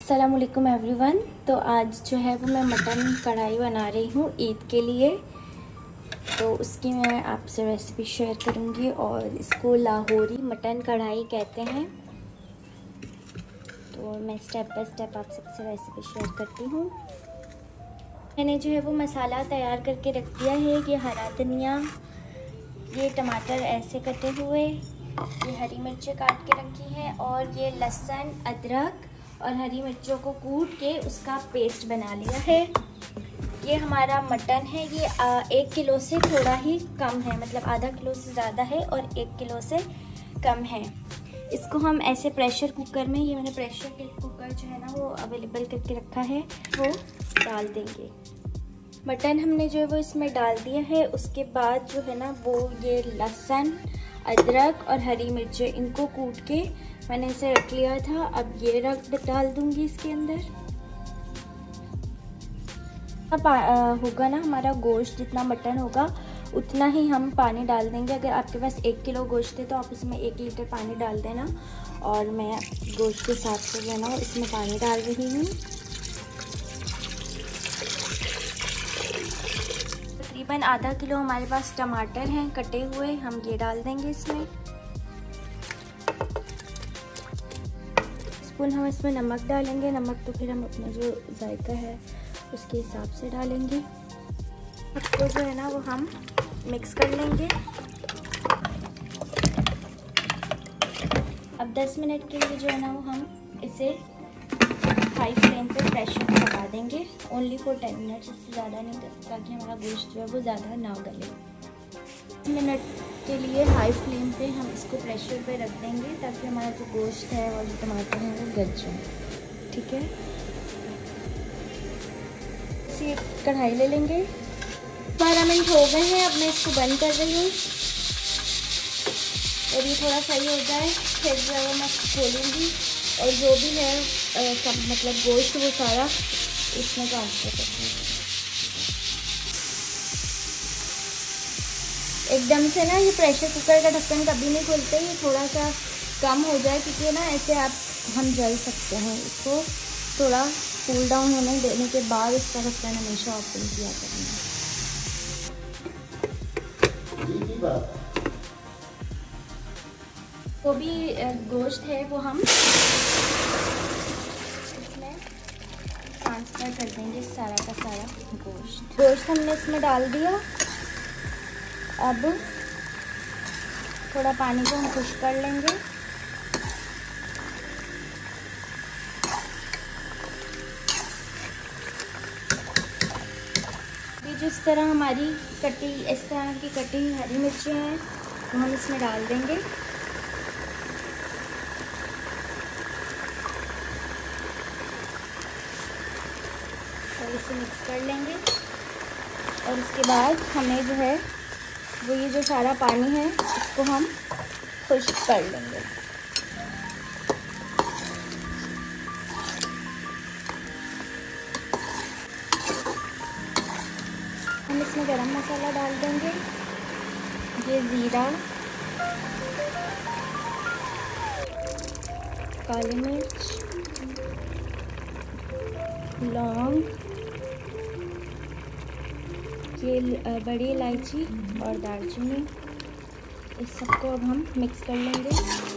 अस्सलामुअलैकुम एवरीवन। तो आज जो है वो मैं मटन कढ़ाई बना रही हूँ ईद के लिए। तो उसकी मैं आपसे रेसिपी शेयर करूँगी और इसको लाहौरी मटन कढ़ाई कहते हैं। तो मैं स्टेप बाय स्टेप आप सबसे रेसिपी शेयर करती हूँ। मैंने जो है वो मसाला तैयार करके रख दिया है। ये हरा धनिया, ये टमाटर ऐसे कटे हुए, ये हरी मिर्चें काट के रखी हैं और ये लहसुन, अदरक और हरी मिर्चों को कूट के उसका पेस्ट बना लिया है। ये हमारा मटन है, ये 1 किलो से थोड़ा ही कम है, मतलब आधा किलो से ज़्यादा है और 1 किलो से कम है। इसको हम ऐसे प्रेशर कुकर में, ये मैंने प्रेशर कुकर जो है ना वो अवेलेबल करके रखा है, वो डाल देंगे। मटन हमने जो है वो इसमें डाल दिया है। उसके बाद जो है ना वो ये लहसुन, अदरक और हरी मिर्चें इनको कूट के मैंने इसे रख लिया था। अब ये डाल दूंगी इसके अंदर। अब होगा ना हमारा गोश्त, जितना मटन होगा उतना ही हम पानी डाल देंगे। अगर आपके पास 1 किलो गोश्त है तो आप उसमें 1 लीटर पानी डाल देना। और मैं गोश्त के हिसाब से जो है ना इसमें पानी डाल रही हूँ। तकरीबन आधा किलो हमारे पास टमाटर हैं कटे हुए, हम ये डाल देंगे इसमें। स्पून हम इसमें नमक डालेंगे। नमक तो फिर हम अपना जो जायका है उसके हिसाब से डालेंगे। इसको जो है ना वो हम मिक्स कर लेंगे। अब 10 मिनट के लिए जो है ना वो हम इसे हाई फ्लेम पे प्रेशर पे पका देंगे। ओनली फॉर 10 मिनट्स, इससे ज़्यादा नहीं, ताकि हमारा गोश्त जो है वो ज़्यादा ना गले। 10 मिनट के लिए हाई फ्लेम पे हम इसको प्रेशर पे रख देंगे, ताकि हमारा जो गोश्त है और जो टमाटर है वो गल जाए। ठीक है, इसी कढ़ाई ले लेंगे। 12 मिनट हो गए हैं। अब मैं इसको बंद कर रही हूँ और ये थोड़ा सही हो जाए फिर जो है वो मैं खोलूँगी और जो भी है सब मतलब गोश्त वो सारा इसमें ट्रांसफर करूँगी। एकदम से ना ये प्रेशर कुकर का ढक्कन कभी नहीं खोलते, ये थोड़ा सा कम हो जाए, क्योंकि ना ऐसे हम जल सकते हैं। इसको थोड़ा कूल डाउन होने देने के बाद इसका ढक्कन हमेशा ओपन किया करना। वो भी गोश्त है वो हम इसमें ट्रांसफ़र कर देंगे, सारा का सारा गोश्त हमने इसमें डाल दिया। अब थोड़ा पानी को हम खुश्क कर लेंगे। ये जिस तरह हमारी इस तरह की कटी हरी मिर्चें हैं वो हम इसमें डाल देंगे। और इसे मिक्स कर लेंगे। और उसके बाद हमें जो है वो ये जो सारा पानी है इसको हम खुश्क कर लेंगे। हम इसमें गरम मसाला डाल देंगे, ये ज़ीरा, काली मिर्च, लौंग, ये बड़ी इलायची और दालचीनी, इस सबको अब हम मिक्स कर लेंगे।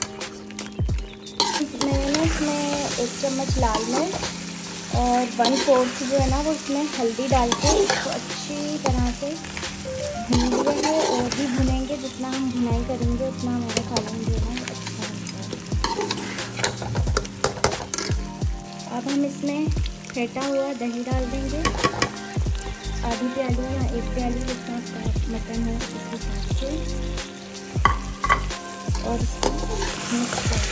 मैंने इसमें 1 चम्मच लाल मिर्च और 1/4 जो है ना वो इसमें हल्दी डाल के इसको अच्छी तरह से भून लिया है। और भी भुनेंगे, जितना हम भुनाई करेंगे उतना हमारा सालन जो है अच्छा लगता है। अब हम इसमें फेंटा हुआ दही डाल देंगे, आधी प्याली या 1 प्याली, जितना मटन है उस हिसाब से। और इसको मिक्स कर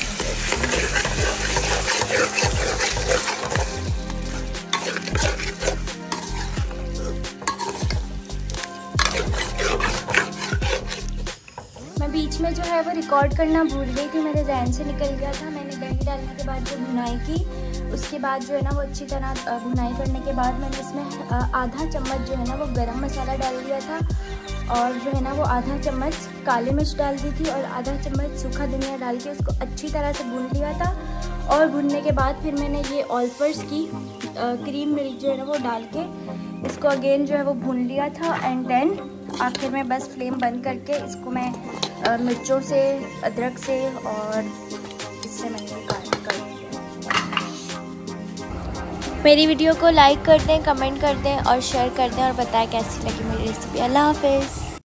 मैं बीच में जो है वो रिकॉर्ड करना भूल गई थी, मेरे जहन से निकल गया था। मैंने दही डालने के बाद जो भुनाई की, उसके बाद जो है ना वो अच्छी तरह भुनाई करने के बाद मैंने इसमें आधा चम्मच जो है ना वो गरम मसाला डाल दिया था। और जो है ना वो आधा चम्मच काली मिर्च डाल दी थी और आधा चम्मच सूखा धनिया डाल के उसको अच्छी तरह से भून लिया था। और भुनने के बाद फिर मैंने ये ऑल्फर्स की क्रीम मिल्क जो है ना वो डाल के इसको अगेन जो है वो भून लिया था। एंड देन आखिर में बस फ्लेम बंद करके इसको मैं मिर्चों से, अदरक से और इससे मैंने गार्निश कर दिया। मेरी वीडियो को लाइक कर दें, कमेंट कर दें और शेयर कर दें और बताएं कैसी लगी मेरी रेसिपी। अल्लाह हाफिज़।